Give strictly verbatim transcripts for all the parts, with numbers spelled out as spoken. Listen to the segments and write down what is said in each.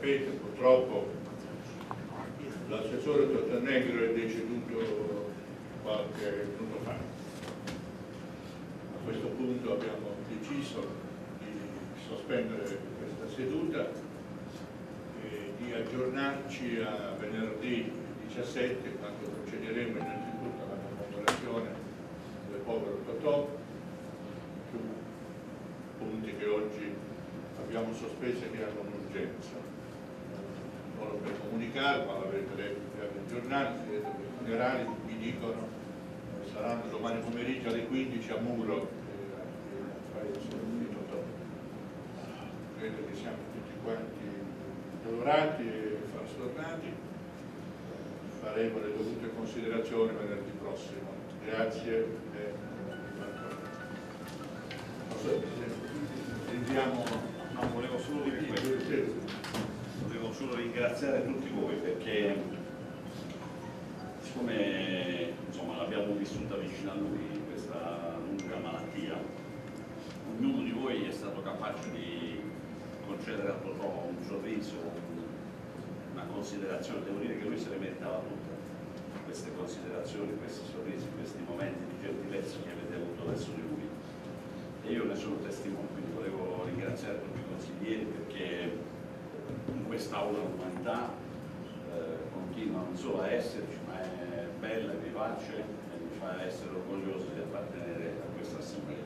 sapete, purtroppo l'assessore Totò Negro è deceduto qualche minuto fa. A questo punto abbiamo deciso di sospendere questa seduta e di aggiornarci a venerdì diciassette, quando procederemo innanzitutto alla commemorazione del povero Totò, su punti che oggi abbiamo sospeso e che hanno un'urgenza. Solo per comunicare, ma l'avrete letto per i giornali, i funerali mi dicono eh, saranno domani pomeriggio alle quindici a Muro, eh, al paese di Totò. Credo che siamo tutti quanti dolorati e frastornati. Faremo le dovute considerazioni venerdì prossimo. Grazie. E... Sentiamo. No, volevo solo dire questo. Volevo solo ringraziare tutti voi perché siccome insomma l'abbiamo vissuta vicino a lui questa lunga malattia, ognuno di voi è stato capace di concedere a Totò un sorriso, una considerazione. Devo dire che lui se le meritava tutte queste considerazioni, questi sorrisi, questi momenti di gentilezza che avete avuto verso di lui, e io ne sono testimone. Quindi volevo ringraziare tutti i consiglieri perché in quest'aula l'umanità eh, continua non solo a esserci, ma è bella, è vivace e mi fa essere orgoglioso di appartenere a questa assemblea.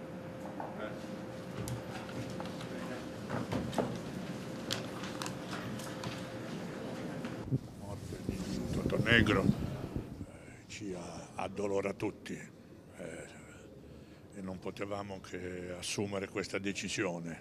La morte di Totò Negro eh, ci addolora tutti eh, e non potevamo che assumere questa decisione.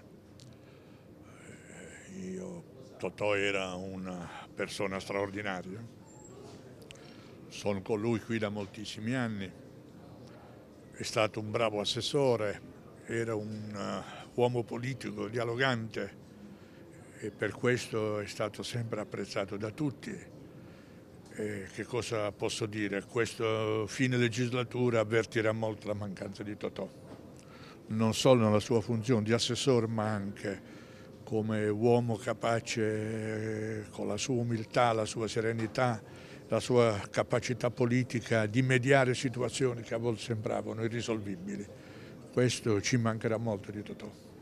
Eh, io, Totò era una persona straordinaria, sono con lui qui da moltissimi anni, è stato un bravo assessore, era un uh, uomo politico, dialogante, e per questo è stato sempre apprezzato da tutti. E che cosa posso dire? Questo fine legislatura avvertirà molto la mancanza di Totò, non solo nella sua funzione di assessore, ma anche come uomo capace, con la sua umiltà, la sua serenità, la sua capacità politica di mediare situazioni che a volte sembravano irrisolvibili. Questo ci mancherà molto di Totò.